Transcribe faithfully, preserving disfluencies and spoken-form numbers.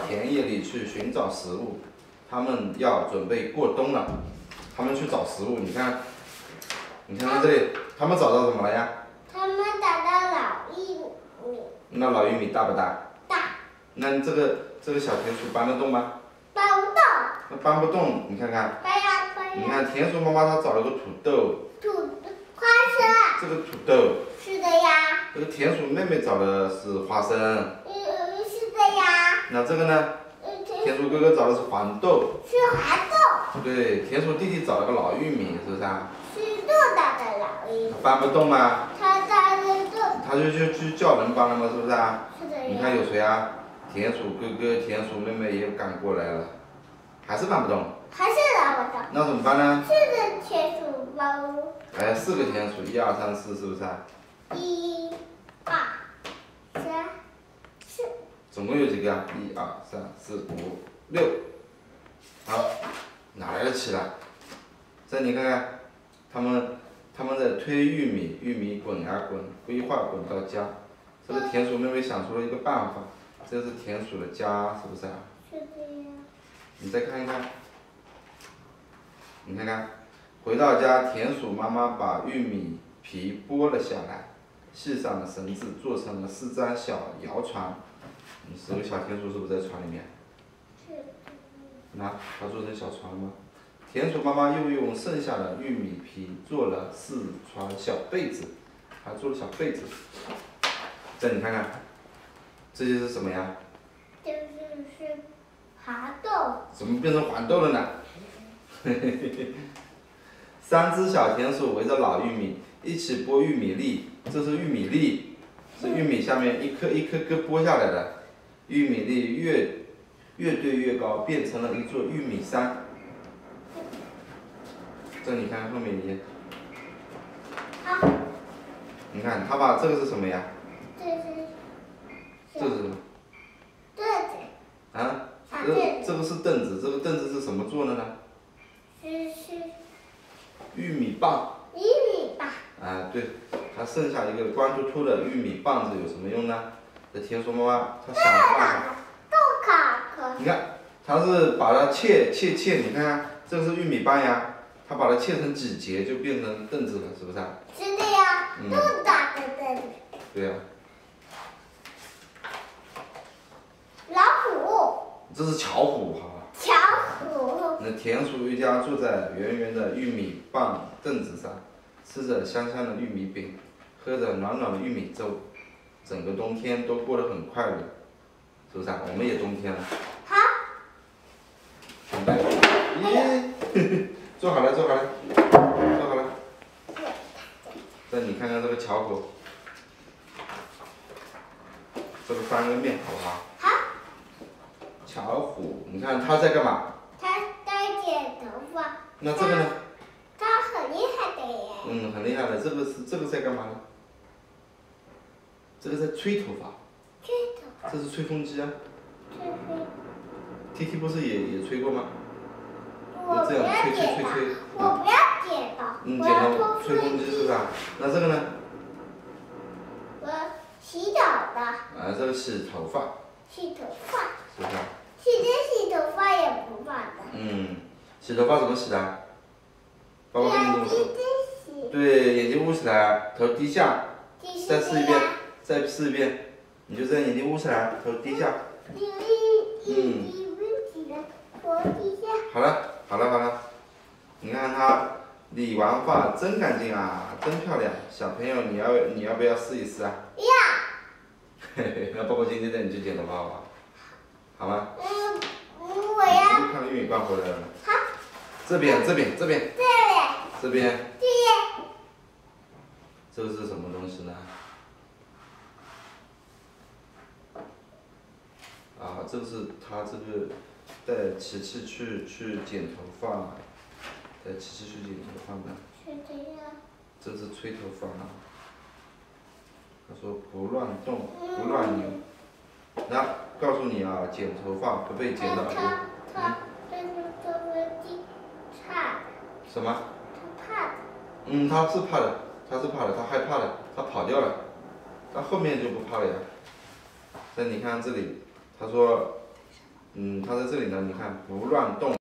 田野里去寻找食物，他们要准备过冬了。他们去找食物，你看，你看看这里，他们找到什么了呀？ 他们找到老玉米。 那老玉米大不大？ 大。 那这个这个小田鼠搬得动吗？ 搬不动。 那搬不动，你看看。 搬呀搬呀。 你看田鼠妈妈她找了个土豆。 土花生。 这个土豆。 是的呀。 这个田鼠妹妹找的是花生。 嗯，是的呀。 那这个呢？田鼠哥哥找的是黄豆。 是黄豆。对， 田鼠弟弟找了个老玉米，是不是啊？ 是豆大的老玉米。 搬不动吗？ 他搬得动。 他就去去叫人帮了吗？是不是啊？ 是的呀。 你看有谁啊？田鼠哥哥、田鼠妹妹也赶过来了，还是搬不动。 还是搬不动。 那怎么办呢？ 四个田鼠包。 哎，四个田鼠，一二三四，是不是啊？ 一、二、三、四。 总共有几个啊？一二三四五六。好，哪来的七了？这你看看，他们他们在推玉米，玉米滚啊滚，不一会儿滚到家。这个田鼠妹妹想出了一个办法，这是田鼠的家，是不是啊？ 是的呀。 你再看一看，你看看，回到家，田鼠妈妈把玉米皮剥了下来，系上了绳子，做成了四张小摇船。你这个小田鼠是不是在船里面？ 是的。 那它做成小船了吗？田鼠妈妈又用剩下的玉米皮做了四床小被子，还做了小被子。这你看看，这些是什么呀？ 这就是黄豆。 怎么变成黄豆了呢？三只小田鼠围着老玉米一起剥玉米粒，这是玉米粒，是玉米下面一颗一颗颗剥下来的。玉米粒越越堆越高，变成了一座玉米山。这你看后面一页。 好。 你看，他把这个是什么呀？ 这是。 这是什么？ 凳子。 啊？这这个是凳子，这个凳子是什么做的呢？ 是是。 玉米棒。 玉米棒。 啊，对，它剩下一个光秃秃的玉米棒子有什么用呢？这田鼠妈妈她想了办法。 豆卡可。 你看，它是把它切切切，你看看，这个是玉米棒呀，它把它切成几节就变成凳子了，是不是啊？ 是的呀， 嗯、 豆大的凳子。 对呀、 啊。老虎。 这是巧虎，好吧？ 巧虎。 那田鼠一家坐在圆圆的玉米棒凳子上，吃着香香的玉米饼，喝着暖暖的玉米粥，整个冬天都过得很快乐，是不是啊？我们也冬天了。 好。 明白？咦，坐好了，坐好了，坐好了。再你看看这个巧虎，这个翻个面好不好？ 好。 巧虎，你看它在干嘛？ 它在剪头发。 那这个呢？ 它很厉害的耶。 嗯，很厉害的。这个是这个在干嘛呢？这个在吹头发。 吹头发。 这是吹风机啊。 吹风。 T T 不是也也吹过吗？ 我不要剪刀。我不要剪刀。 嗯，剪刀吹风机是不是啊？那这个呢？ 我洗澡的。 啊，这个洗头发。 洗头发。 是不是啊？ 其实洗头发也不发的。 嗯，洗头发怎么洗的？爸爸跟你这么说。 眼睛洗。 对，眼睛捂起来，头低下。再试一遍，再试一遍。你就这样，眼睛捂起来，头低下。嗯。 头低下。 好了，好了，好了。你看他理完发真干净啊，真漂亮。小朋友，你要你要不要试一试啊？ 要。 嘿嘿，那爸爸今天带你去剪头发好吧？好吗？ 嗯，我要。 你看玉米棒回来了。 好。 这边，这边，这边。 这边。 这边。 这边。 这个是什么东西呢？啊，这个是他这个带琪琪去去剪头发，带琪琪去剪头发的。 是的呀。 这是吹头发。他说不乱动，不乱扭。那告诉你啊，剪头发不被剪到耳朵。 他他这是头发机差。 什么？ 他怕的。 嗯，他是怕的，他是怕的，他害怕的，他跑掉了。他后面就不怕了呀。那你看这里，他说， 嗯，它在这里呢，你看不乱动。